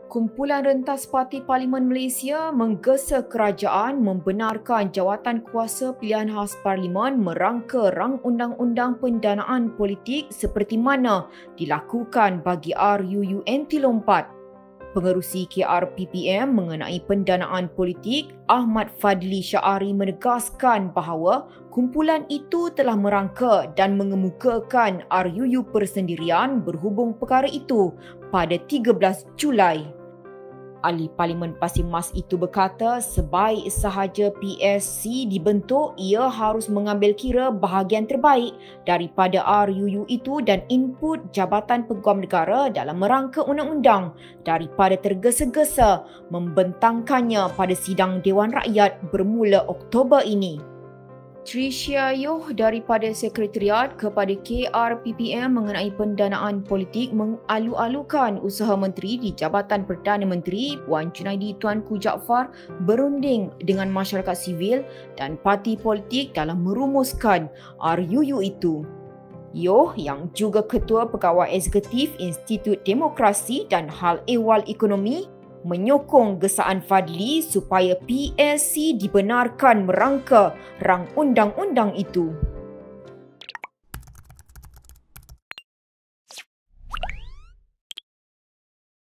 Kumpulan rentas Parti Parlimen Malaysia menggesa kerajaan membenarkan jawatan kuasa pilihan khas Parlimen merangka rang undang-undang pendanaan politik seperti mana dilakukan bagi RUU NT4. Pengerusi KRPPM mengenai pendanaan politik, Ahmad Fadli Syahari menegaskan bahawa kumpulan itu telah merangka dan mengemukakan RUU persendirian berhubung perkara itu pada 13 Julai. Ahli Parlimen Pasir Mas itu berkata sebaik sahaja PSC dibentuk, ia harus mengambil kira bahagian terbaik daripada RUU itu dan input Jabatan Peguam Negara dalam merangka undang-undang daripada tergesa-gesa membentangkannya pada sidang Dewan Rakyat bermula Oktober ini. Tricia Yoh daripada Sekretariat kepada KRPPM mengenai pendanaan politik mengalu-alukan usaha Menteri di Jabatan Perdana Menteri Wan Junaidi Tuanku Jaafar berunding dengan masyarakat sivil dan parti politik dalam merumuskan RUU itu. Yoh yang juga Ketua Pegawai Eksekutif Institut Demokrasi dan Hal Ehwal Ekonomi menyokong gesaan Fadli supaya PSC dibenarkan merangka rang undang-undang itu.